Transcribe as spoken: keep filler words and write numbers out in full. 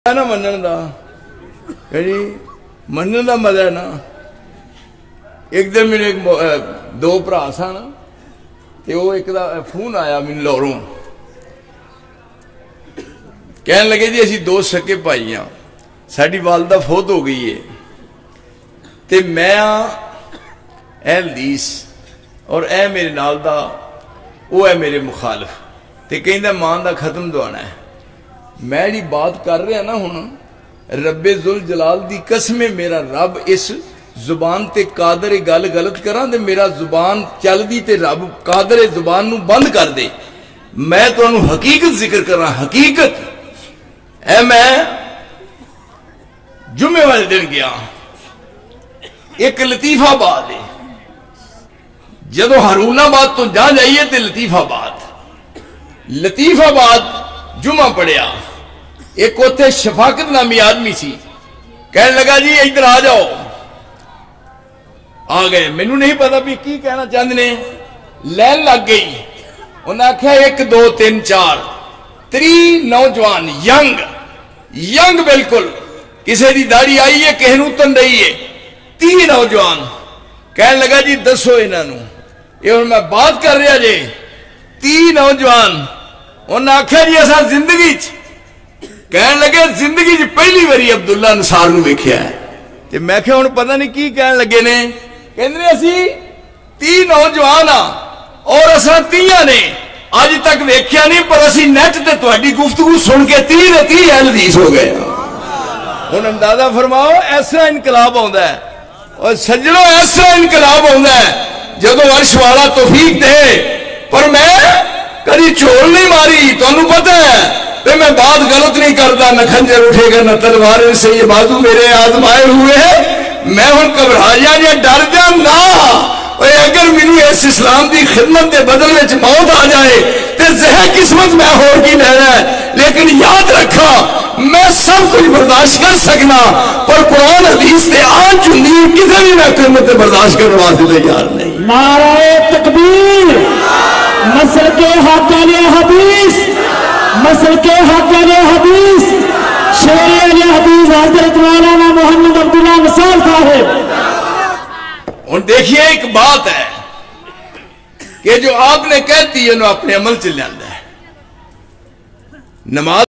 ना मनन दा जी मनन दा मजा है ना। एक दिन मेरे एक दो भरा सन ते वो एक दा फोन आया मैनू लाहौरों, कहन लगे जी असी दो सके भाई हाँ, साडी वालदा फौत हो गई है ते मैं ए हदीस और ए मेरे नाल दा वो है मेरे मुखालफ ते कहंदा मां दा खत्म दवाना है। मैं जी बात कर रहा ना हुण, रब्बे जुल जलाल दी कसम है मेरा रब इस जुबान ते कादर गल गलत करा ते मेरा जुबान चलदी ते रब कादर जुबान नू बंद कर दे। मैं तुहानू हकीकत जिक्र करा, हकीकत ऐ मैं जुम्मे वाले दिन गया एक लतीफाबाद है, जदों हरूनाबाद तो जा जाइए ते लतीफाबाद लतीफाबाद जुमा पढ़िया, एक उथे शफाकत नामी आदमी सी, कहने लगा जी इधर आ जाओ। आ गए, मैनू नहीं पता भी की कहना चाहते ने, लैन लग गई। उन्हें आख्या एक दो तीन चार त्री नौजवान यंग यंग बिल्कुल, किसी की दाढ़ी आई है किसी नू तंदई है, ती नौजवान। कहने लगा जी दसो इन्हों, ये हुण मैं बात कर रहा जे। ती नौजवान उन्हें आख्या जी असा जिंदगी कहन लगे जिंदगी च पहली बारी अब्दुल्ला अंसार नू वेख्या है। ते मैं क्या हुण पता नहीं की कहन लगे ने, कहंदे असी ती नौजवान आ और असा तीयां ने अज तक वेख्या नहीं, पर असी नेट ते तुहाडी गुफ्तगू सुन के ती दे ती हदीस हो गए। हुण अंदाजा फरमाओ ऐसा इनकलाब आउंदा है, और सज्जणों ऐसा इनकलाब आउंदा है जदों अर्श वाला तौफीक दे। पर मैं कभी झोल नहीं मारी, तुहानू पता है ते मैं बात गलत नहीं करता, न खंजर उठेगा न तलवार से ये बाजू मेरे आजमाए हुए हैं। मैं हुण घबरा जा या डर जा ना, अगर मैनू इस इस्लाम की खिदमत के बदल में मौत आ जाए तो जह किस्मत मैं होर की लेना है। लेकिन याद रखा मैं सब कुछ बर्दाश्त कर सकना, पर कुरान हदीस से आज चुनी किसी भी मैं कीमत बर्दाश्त करने वास्ते तैयार नहीं। नारे तकबीर, मसल के हक़-ए हदीस, मसल के हक़-ए हदीस, शेर-ए हदीस हज़रत मौलाना मोहम्मद अब्दुल्ला अंसार साहब। और देखिए एक बात है कि जो आपने कहती है अपने अमल च लिया है। नमाज